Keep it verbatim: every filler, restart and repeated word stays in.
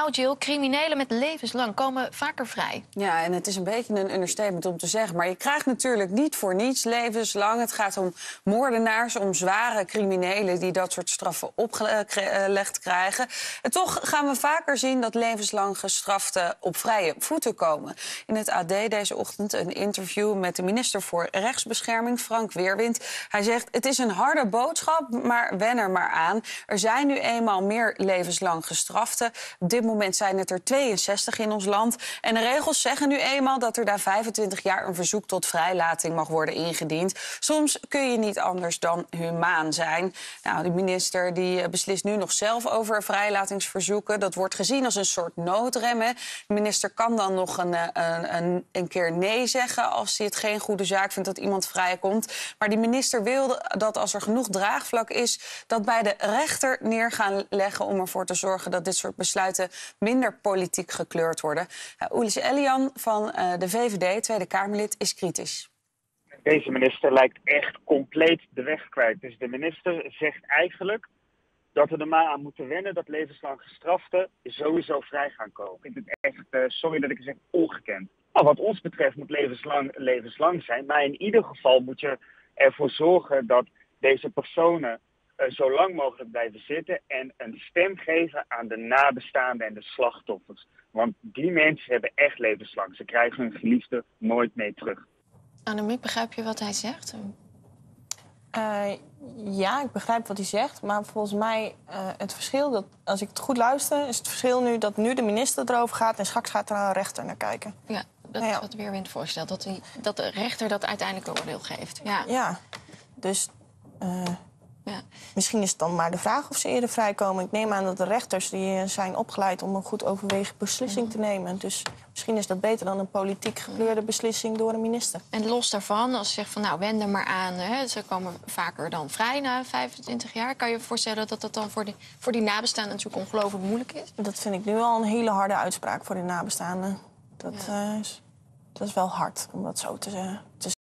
Nou, Jill, criminelen met levenslang komen vaker vrij. Ja, en het is een beetje een understatement om te zeggen. Maar je krijgt natuurlijk niet voor niets levenslang. Het gaat om moordenaars, om zware criminelen die dat soort straffen opgelegd krijgen. En toch gaan we vaker zien dat levenslang gestraften op vrije voeten komen. In het A D deze ochtend een interview met de minister voor Rechtsbescherming, Frank Weerwind. Hij zegt, het is een harde boodschap, maar wen er maar aan. Er zijn nu eenmaal meer levenslang gestraften. Op dit moment zijn het er tweeënzestig in ons land. En de regels zeggen nu eenmaal dat er na vijfentwintig jaar een verzoek tot vrijlating mag worden ingediend. Soms kun je niet anders dan humaan zijn. Nou, de minister die beslist nu nog zelf over vrijlatingsverzoeken. Dat wordt gezien als een soort noodrem. Hè. De minister kan dan nog een, een, een, een keer nee zeggen als hij het geen goede zaak vindt dat iemand vrijkomt. Maar die minister wil dat als er genoeg draagvlak is, dat bij de rechter neer gaan leggen om ervoor te zorgen dat dit soort besluiten minder politiek gekleurd worden. Uh, Ulis Elian van uh, de V V D, Tweede Kamerlid, is kritisch. Deze minister lijkt echt compleet de weg kwijt. Dus de minister zegt eigenlijk dat we er maar aan moeten wennen dat levenslang gestraften sowieso vrij gaan komen. Ik vind het echt, uh, sorry dat ik het zeg, ongekend. Nou, wat ons betreft moet levenslang levenslang zijn. Maar in ieder geval moet je ervoor zorgen dat deze personen uh, zo lang mogelijk blijven zitten en een stem geven aan de nabestaanden en de slachtoffers. Want die mensen hebben echt levenslang. Ze krijgen hun geliefde nooit mee terug. Annemiek, begrijp je wat hij zegt? Uh, ja, ik begrijp wat hij zegt. Maar volgens mij, uh, het verschil, dat, als ik het goed luister, is het verschil nu dat nu de minister erover gaat en straks gaat er een rechter naar kijken. Ja, dat nou ja. is wat Weerwind voorstelt. Dat, die, dat de rechter dat uiteindelijk een oordeel geeft. Ja, ja dus uh, ja. misschien is het dan maar de vraag of ze eerder vrijkomen. Ik neem aan dat de rechters die zijn opgeleid om een goed overwegen beslissing te nemen. Dus misschien is dat beter dan een politiek gekleurde beslissing door een minister. En los daarvan, als je zegt van nou, wend er maar aan. Hè, ze komen vaker dan vrij na vijfentwintig jaar. Kan je je voorstellen dat dat dan voor die, voor die nabestaanden natuurlijk ongelooflijk moeilijk is? Dat vind ik nu al een hele harde uitspraak voor die nabestaanden. Dat, ja. uh, is, dat is wel hard om dat zo te, te zeggen.